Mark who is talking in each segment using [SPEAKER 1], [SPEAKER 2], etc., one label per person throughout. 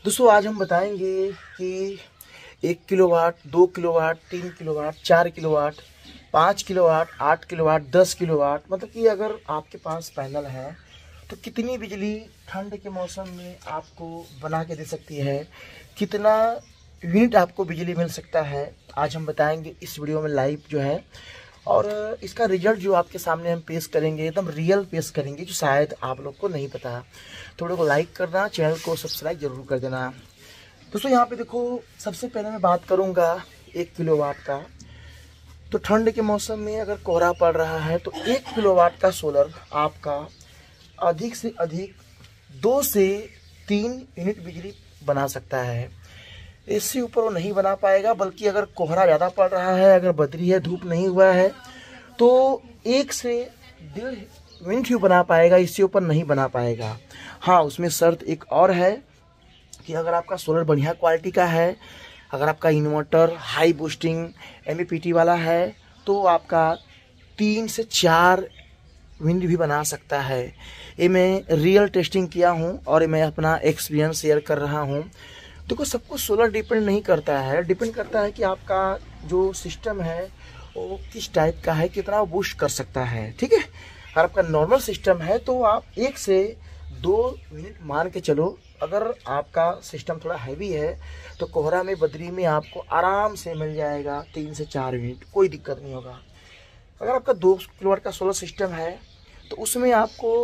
[SPEAKER 1] दोस्तों आज हम बताएंगे कि 1 kilowatt, 2 kilowatt, 3 kilowatt, 4 kilowatt, 5 kilowatt, 8 kilowatt, 10 kilowatt, मतलब कि अगर आपके पास पैनल है तो कितनी बिजली ठंड के मौसम में आपको बना के दे सकती है, कितना यूनिट आपको बिजली मिल सकता है। आज हम बताएंगे इस वीडियो में लाइव जो है, और इसका रिजल्ट जो आपके सामने हम पेश करेंगे एकदम रियल पेश करेंगे, जो शायद आप लोग को नहीं पता। तो वीडियो को लाइक करना, चैनल को सब्सक्राइब जरूर कर देना। दोस्तों यहाँ पे देखो, सबसे पहले मैं बात करूँगा 1 किलोवाट का। तो ठंड के मौसम में अगर कोहरा पड़ रहा है तो 1 किलोवाट का सोलर आपका अधिक से अधिक 2 से 3 यूनिट बिजली बना सकता है। इससे ऊपर वो नहीं बना पाएगा, बल्कि अगर कोहरा ज़्यादा पड़ रहा है, अगर बदरी है, धूप नहीं हुआ है, तो 1 से 1.5 यूनिट ही बना पाएगा, इससे ऊपर नहीं बना पाएगा। हाँ, उसमें शर्त एक और है कि अगर आपका सोलर बढ़िया क्वालिटी का है, अगर आपका इन्वर्टर हाई बूस्टिंग MPPT वाला है, तो आपका 3 से 4 यूनिट भी बना सकता है। ये मैं रियल टेस्टिंग किया हूँ और ये मैं अपना एक्सपीरियंस शेयर कर रहा हूँ। देखो, सब कुछ सोलर डिपेंड नहीं करता है, डिपेंड करता है कि आपका जो सिस्टम है वो किस टाइप का है, कितना वो बूस्ट कर सकता है। ठीक है, अगर आपका नॉर्मल सिस्टम है तो आप 1 से 2 यूनिट मान के चलो। अगर आपका सिस्टम थोड़ा हैवी है तो कोहरा में, बदरी में आपको आराम से मिल जाएगा 3 से 4 यूनिट, कोई दिक्कत नहीं होगा। अगर आपका 2 किलोवाट का सोलर सिस्टम है तो उसमें आपको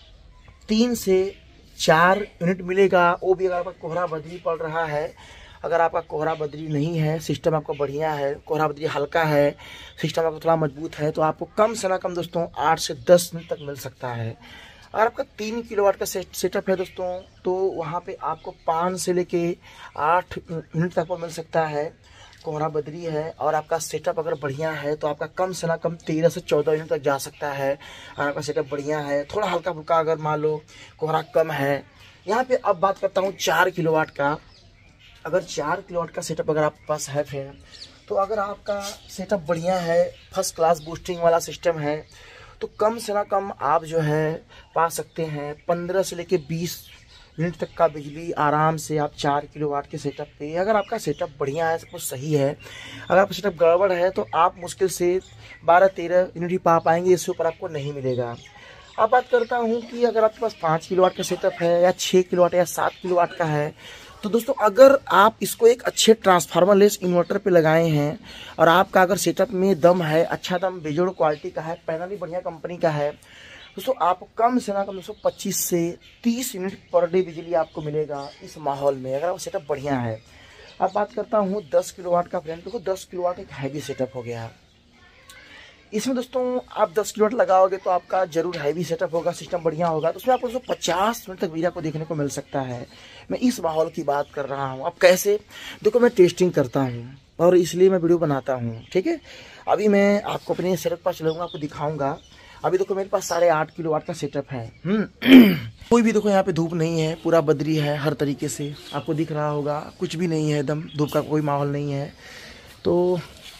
[SPEAKER 1] 3 से 4 यूनिट मिलेगा, वो भी अगर आपका कोहरा बदरी पड़ रहा है। अगर आपका कोहरा बदरी नहीं है, सिस्टम आपका बढ़िया है, कोहरा बदरी हल्का है, सिस्टम आपका थोड़ा मजबूत है, तो आपको कम से ना कम दोस्तों 8 से 10 यूनिट तक मिल सकता है। अगर आपका 3 किलोवाट का सेटअप है दोस्तों, तो वहाँ पे आपको 5 से लेके 8 यूनिट तक मिल सकता है। कोहरा बदरी है और आपका सेटअप अगर बढ़िया है तो आपका कम से ना कम 13 से 14 यूनिट तक जा सकता है। अगर आपका सेटअप बढ़िया है, थोड़ा हल्का फुल्का अगर मान लो कोहरा कम है। यहाँ पे अब बात करता हूँ 4 किलोवाट का। अगर 4 किलोवाट का सेटअप अगर आपके पास है फ्रेंड, तो अगर आपका सेटअप बढ़िया है, फर्स्ट क्लास बूस्टिंग वाला सिस्टम है, तो कम से ना कम आप जो है पा सकते हैं 15 से लेके 20 यूनिट तक का बिजली आराम से आप 4 किलोवाट के सेटअप पे। अगर आपका सेटअप बढ़िया है, सब कुछ सही है। अगर आपका सेटअप गड़बड़ है तो आप मुश्किल से 12-13 यूनिट ही पा पाएंगे, इससे ऊपर आपको नहीं मिलेगा। अब बात करता हूँ कि अगर आपके पास 5 किलोवाट का सेटअप है, या 6 किलोवाट या 7 किलोवाट का है, तो दोस्तों अगर आप इसको एक अच्छे ट्रांसफार्मर लेस इन्वर्टर पे लगाए हैं और आपका अगर सेटअप में दम है, अच्छा दम बेजोड़ क्वालिटी का है, पैनल भी बढ़िया कंपनी का है, दोस्तों आपको कम से ना कम 25 से 30 यूनिट पर डे बिजली आपको मिलेगा इस माहौल में, अगर आप सेटअप बढ़िया है। अब बात करता हूँ 10 किलोवाट का फ्रेंड। देखो, 10 किलोवाट एक हैवी सेटअप हो गया। इसमें दोस्तों आप 10 किलोवाट लगाओगे तो आपका जरूर हैवी सेटअप होगा, सिस्टम बढ़िया होगा, तो उसमें आपको 50 मिनट तक बिजली आपको देखने को मिल सकता है। मैं इस माहौल की बात कर रहा हूँ। अब कैसे? देखो, मैं टेस्टिंग करता हूँ और इसलिए मैं वीडियो बनाता हूँ। ठीक है, अभी मैं आपको अपने सेटअप पर चलूँगा, आपको दिखाऊंगा। अभी देखो, मेरे पास 8.5 किलोवाट का सेटअप है। कोई भी देखो यहाँ पे धूप नहीं है, पूरा बदरी है, हर तरीके से आपको दिख रहा होगा, कुछ भी नहीं है, एकदम धूप का कोई माहौल नहीं है। तो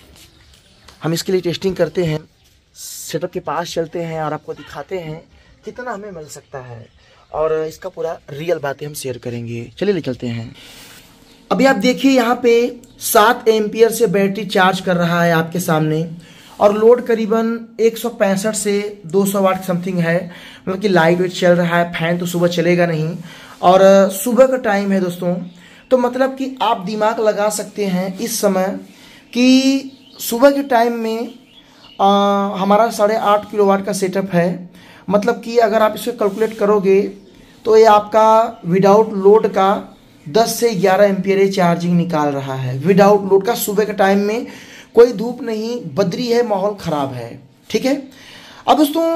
[SPEAKER 1] हम इसके लिए टेस्टिंग करते हैं, सेटअप के पास चलते हैं और आपको दिखाते हैं कितना हमें मिल सकता है, और इसका पूरा रियल बातें हम शेयर करेंगे। चलिए ले चलते हैं। अभी आप देखिए, यहाँ पे 7 एम्पियर से बैटरी चार्ज कर रहा है आपके सामने, और लोड करीबन 165 से 200 वाट समथिंग है, मतलब कि लाइट वेट चल रहा है। फैन तो सुबह चलेगा नहीं, और सुबह का टाइम है दोस्तों, तो मतलब कि आप दिमाग लगा सकते हैं इस समय कि सुबह के टाइम में हमारा 8.5 किलोवाट का सेटअप है। मतलब कि अगर आप इसे कैलकुलेट करोगे तो ये आपका विदाउट लोड का 10 से 11 एम्पियर चार्जिंग निकाल रहा है, विदाउट लोड का। सुबह के टाइम में कोई धूप नहीं, बदरी है, माहौल खराब है। ठीक है, अब दोस्तों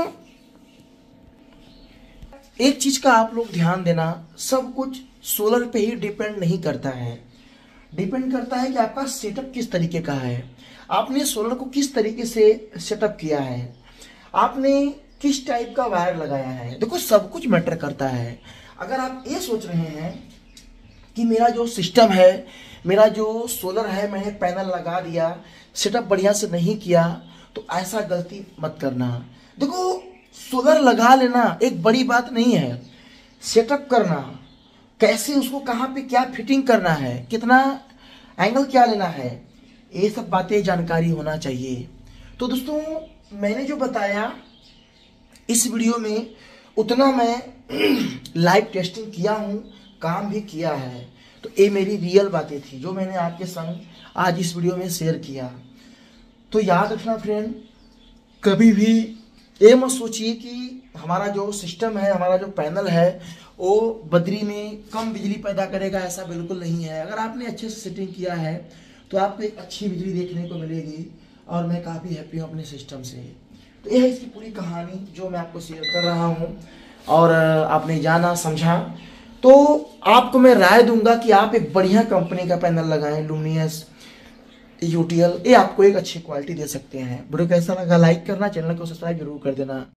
[SPEAKER 1] एक चीज का आप लोग ध्यान देना, सब कुछ सोलर पे ही डिपेंड नहीं करता है, डिपेंड करता है कि आपका सेटअप किस तरीके का है, आपने सोलर को किस तरीके से सेटअप किया है, आपने किस टाइप का वायर लगाया है। देखो, सब कुछ मैटर करता है। अगर आप ये सोच रहे हैं कि मेरा जो सिस्टम है, मेरा जो सोलर है, मैंने पैनल लगा दिया, सेटअप बढ़िया से नहीं किया, तो ऐसा गलती मत करना। देखो, सोलर लगा लेना एक बड़ी बात नहीं है, सेटअप करना कैसे उसको कहाँ पे क्या फिटिंग करना है, कितना एंगल क्या लेना है, ये सब बातें जानकारी होना चाहिए। तो दोस्तों मैंने जो बताया इस वीडियो में उतना मैं लाइव टेस्टिंग किया हूँ, काम भी किया है। तो ये मेरी रियल बातें थी जो मैंने आपके संग आज इस वीडियो में शेयर किया। तो याद रखना फ्रेंड, कभी भी ये मत सोचिए कि हमारा जो सिस्टम है, हमारा जो पैनल है वो बदरी में कम बिजली पैदा करेगा, ऐसा बिल्कुल नहीं है। अगर आपने अच्छे से सेटिंग किया है तो आपको एक अच्छी बिजली देखने को मिलेगी और मैं काफ़ी हैप्पी हूँ अपने सिस्टम से। तो यह है इसकी पूरी कहानी जो मैं आपको शेयर कर रहा हूँ और आपने जाना समझा। तो आपको मैं राय दूंगा कि आप एक बढ़िया कंपनी का पैनल लगाएं, लुमिनस, यूटीएल, ये आपको एक अच्छी क्वालिटी दे सकते हैं। वीडियो कैसा लगा लाइक करना, चैनल को सब्सक्राइब जरूर कर देना।